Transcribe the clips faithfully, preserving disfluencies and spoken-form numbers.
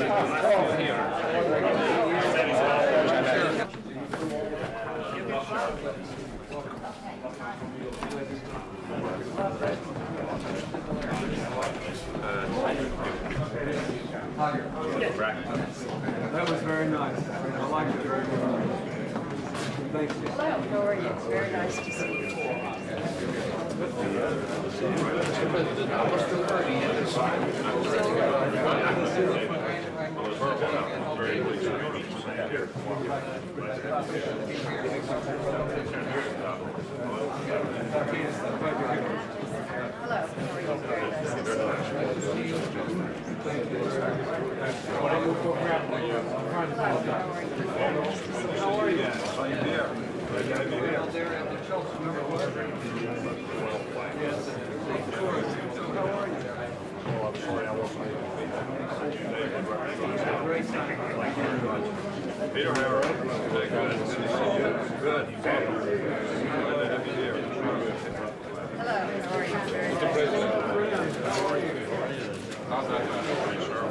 That was very nice. I liked it very much. Thank you. Hello, how are you? It's very nice to see you. Hello, how are you? Very nice to see you. How are you? Peter, how are you? Good. Good. Good. Hello, how are you? Very nice to see you. How are you? How's that? Sure.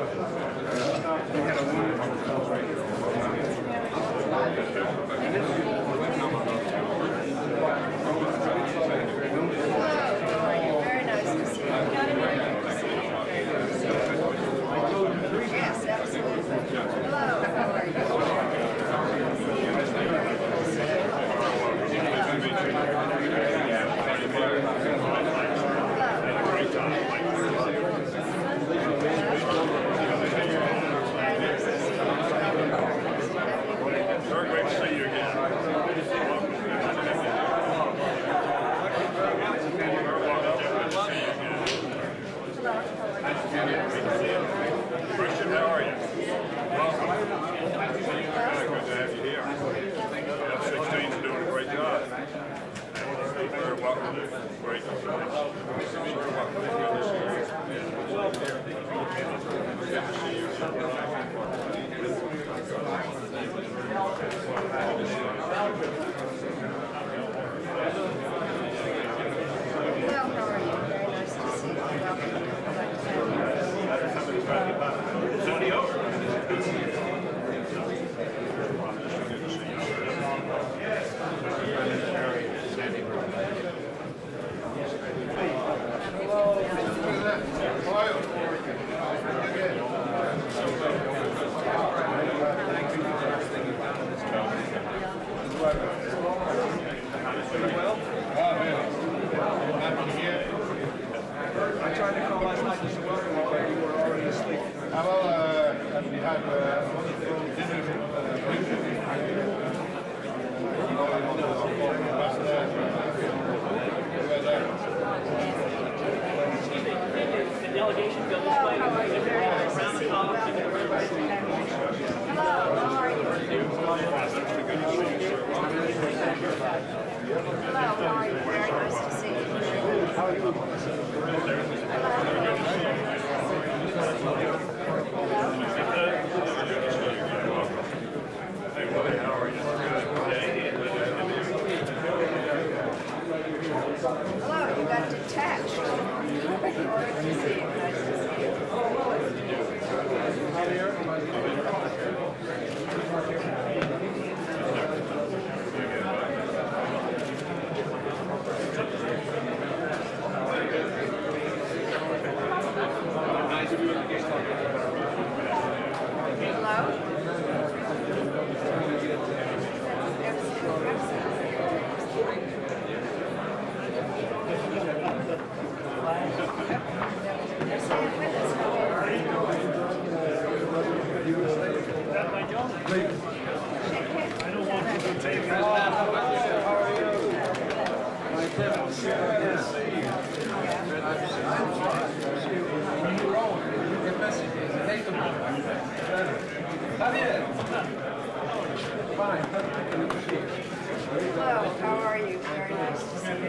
Hello, how are you? Very nice to see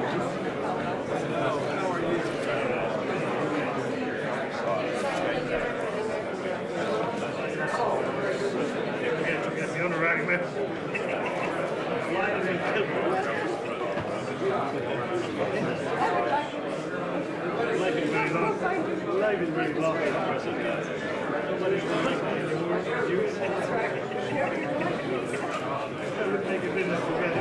you. David really loved it. Nobody's going to make any more juice. That would make a business together.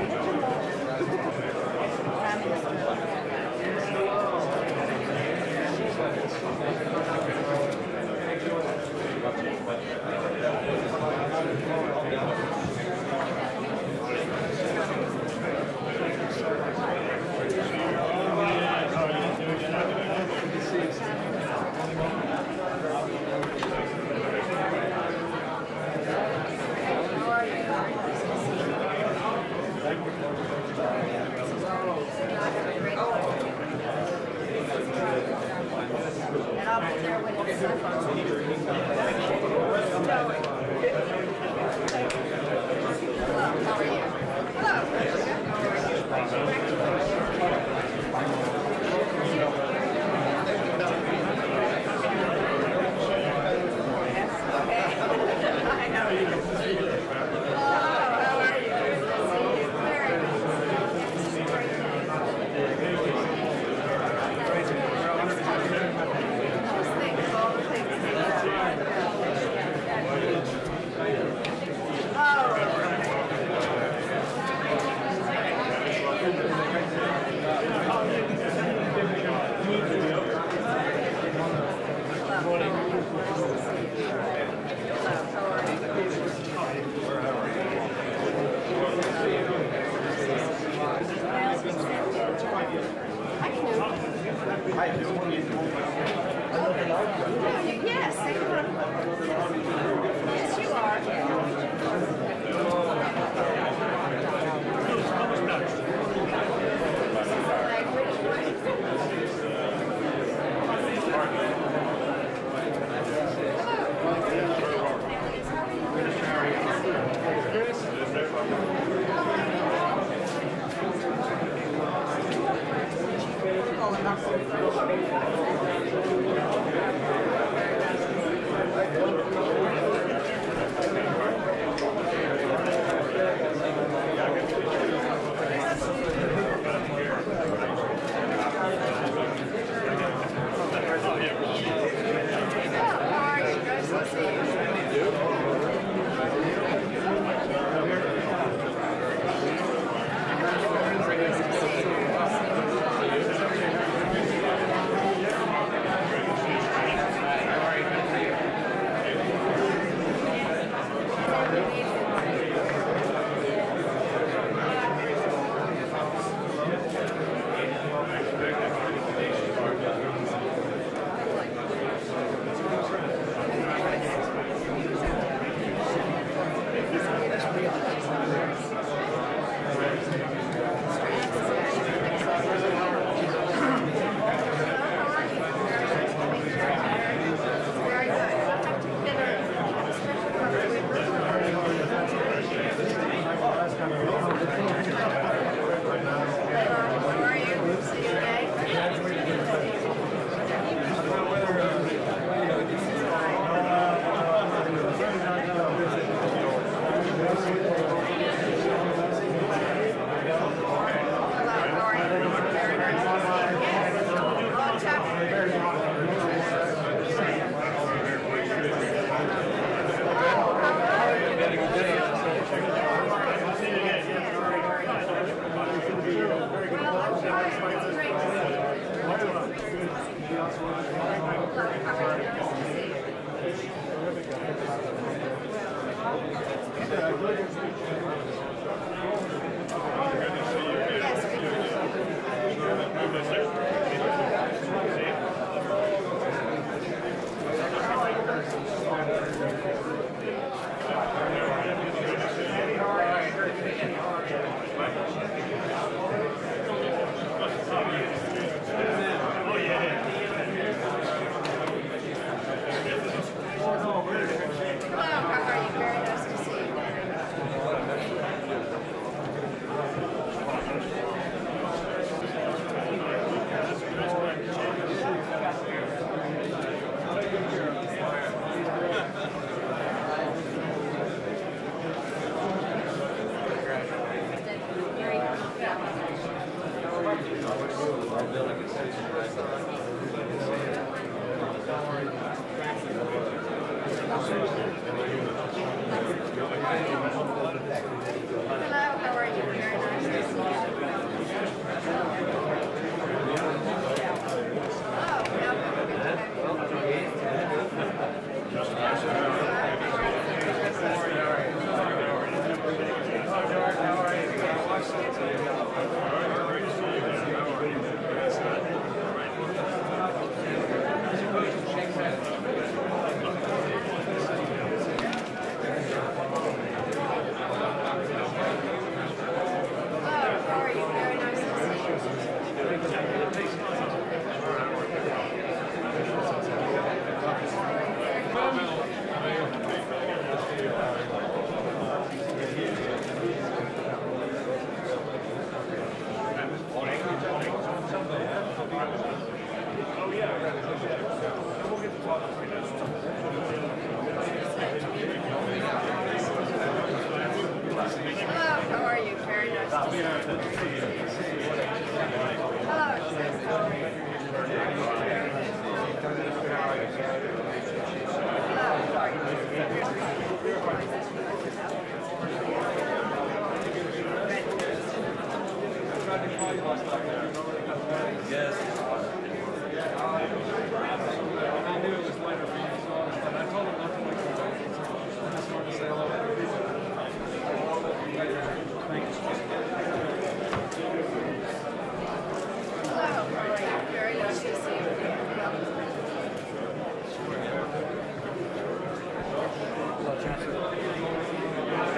And I'll be there when it's up. Hello, how are you? Hello. Okay. I know. Hello, how are you? Very Yes, yes, you are. Yes. I knew it was later for you, so but I told him not to look for it. So I just wanted to say hello. Thank you. Hello, how are you? Very nice to see you. Hello, Chancellor.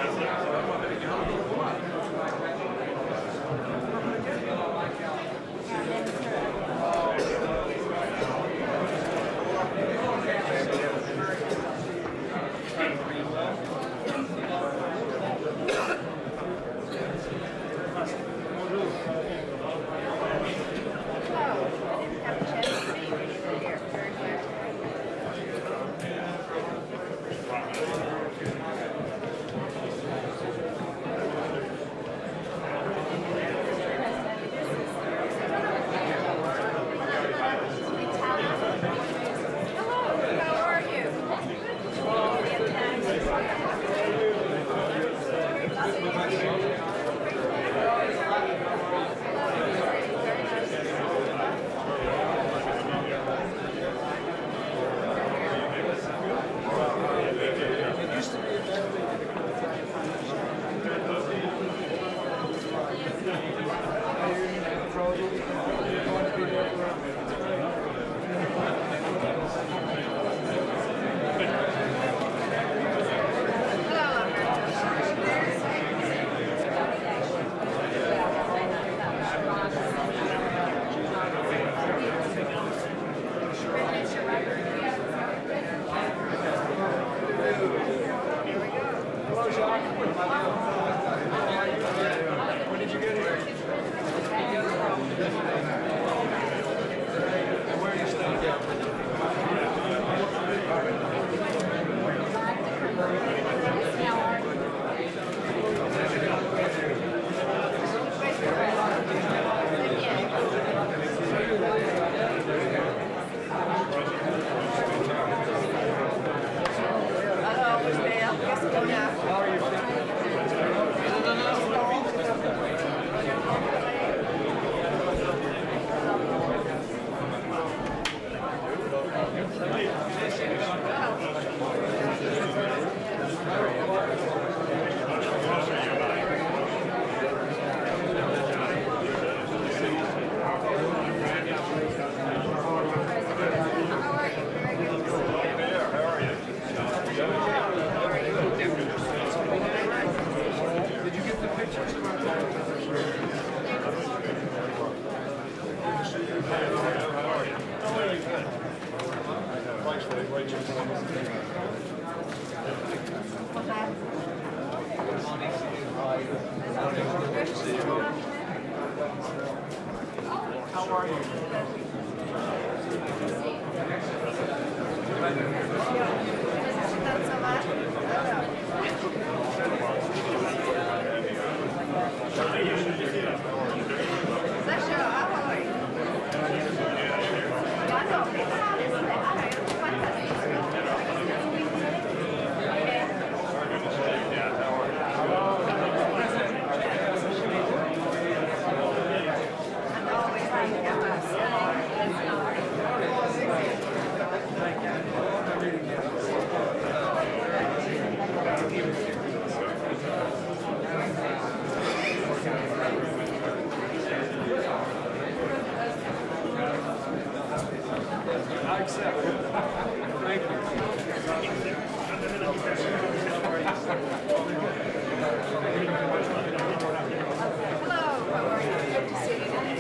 How are you? I accept. Thank you. Hello, how are you? Good to see you today.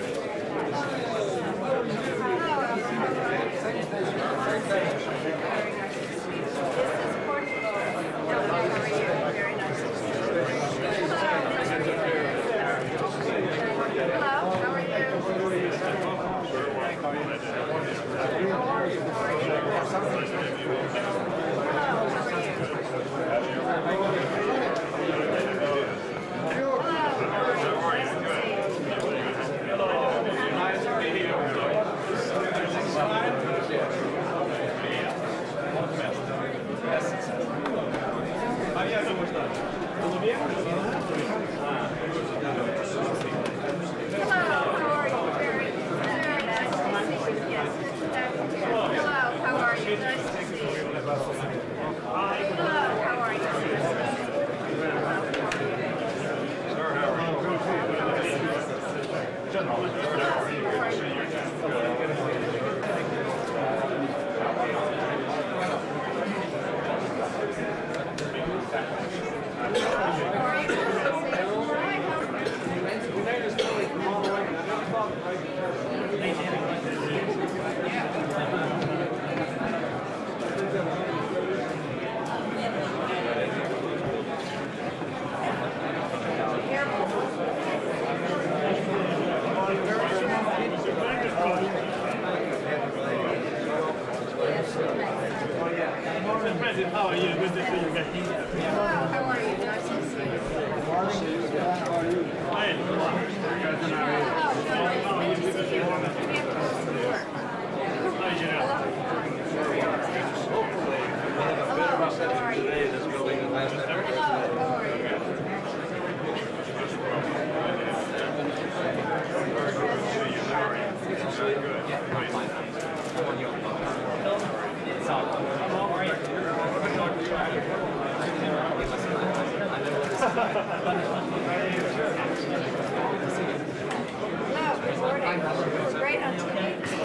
How are you? Good to see you again. Hello, how are you? Nice to see you. Hey, Oh, no, nice to see you. We have to go to work. how you know? Hello, how are you? Hello, how are you? Hello, good morning. Great on T V.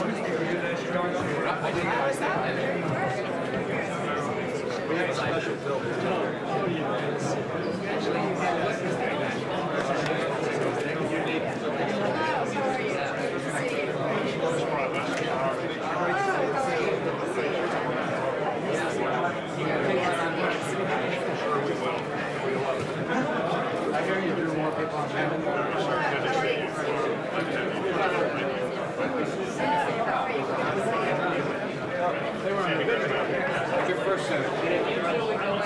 How was that? Very good. We have a special film. Hello, how are you? Good to see you. Hello, how are you? Good to see I hear you do more people on camera. How are you? They were on the good. Your first set.